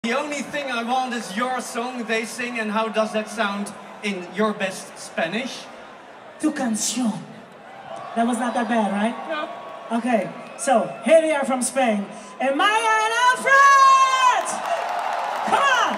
The only thing I want is your song they sing, and how does that sound in your best Spanish? Tu canción. That was not that bad, right? No. Okay, so here they are from Spain. And Maya and Alfred! Come on!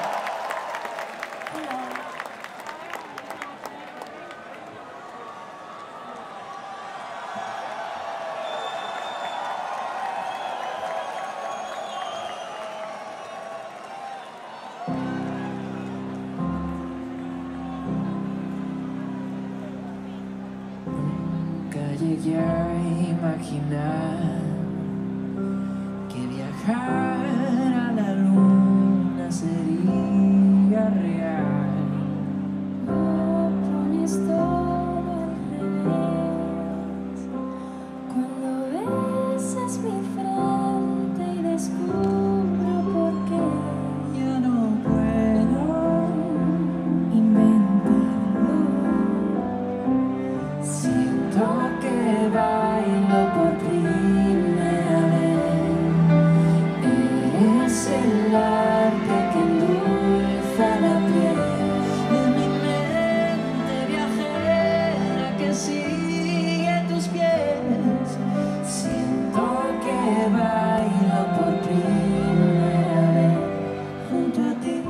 Llegué a imaginar que viajar a la luna sería real. No pones todo al revés cuando besas mi frente y descubro por qué Ya no puedo inventarlo. Siento que bailo por primera vez. Eres el arte que endulza la piel de mi mente viajera que sigue tus pies. Siento que bailo por primera vez junto a ti.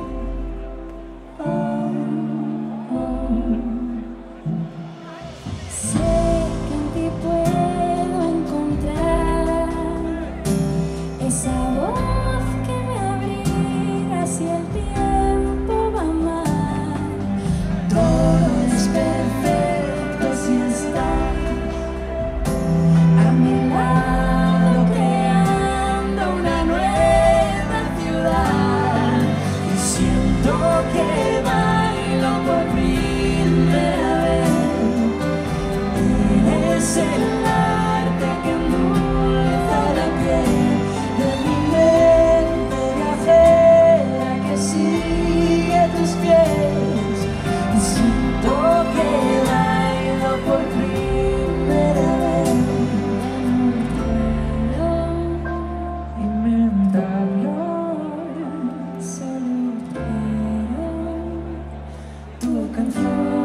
Sé que en ti puedo encontrar esa voz que me abriga si el tiempo va mal. Todo es perfecto si estás a mi lado, creando una nueva ciudad. Y siento que bailo por primera vez. Eres el arte que endulza la piel de mi mente viajera que sigue tus pies. Y siento que bailo por primera vez. Puedo Inventarlo. solo quiero Tu canción.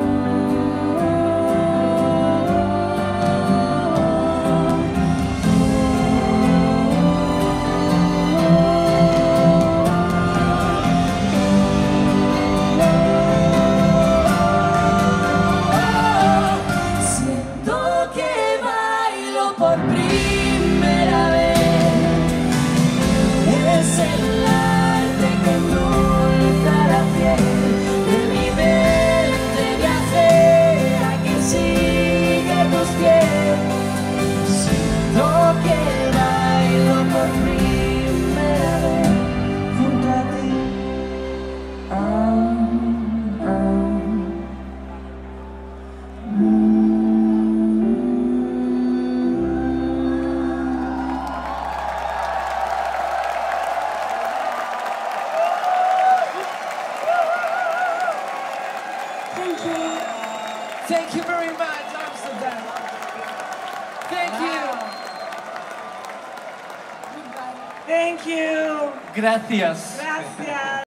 Siento que bailo por primera vez. Es el arte que endulza la piel de mi mente viajera que sigue tus pies. Siento que bailo por primera vez junto a ti. Thank you. Thank you very much, Amsterdam. Thank you. Thank you. Gracias. Gracias.